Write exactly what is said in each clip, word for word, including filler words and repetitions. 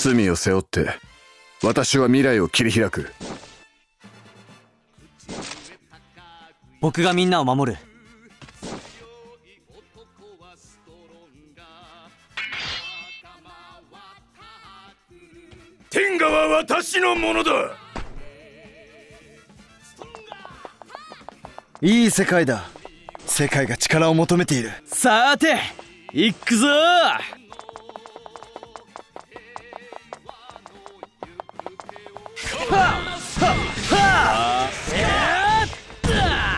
罪を背負って私は未来を切り開く。 僕がみんなを守る。 天下は私のものだ。 いい世界だ。世界が力を求めている。 さて行くぞー。はっはっはっやった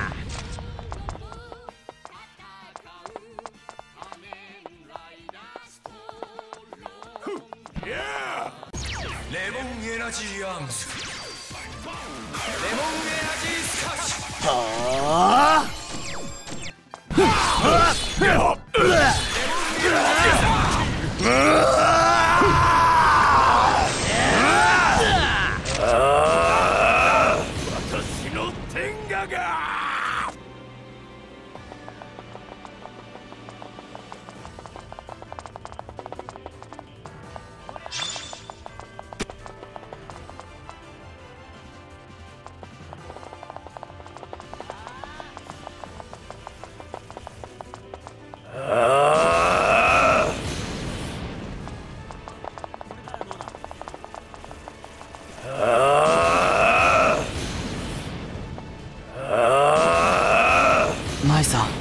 レモンエナジーアームズ、レモンエナジースカッシュ。 はあ私の天下が舞さん。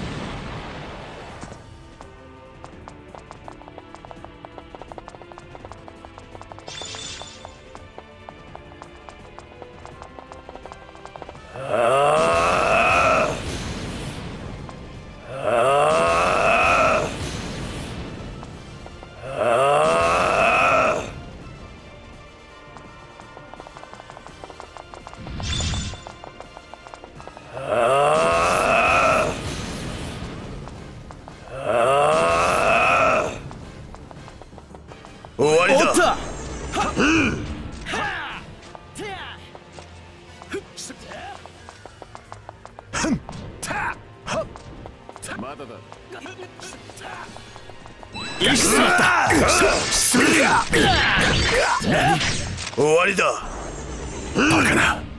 終わりだ。 おった。 まだだ。 いしまった。 終わりだ。 バカな。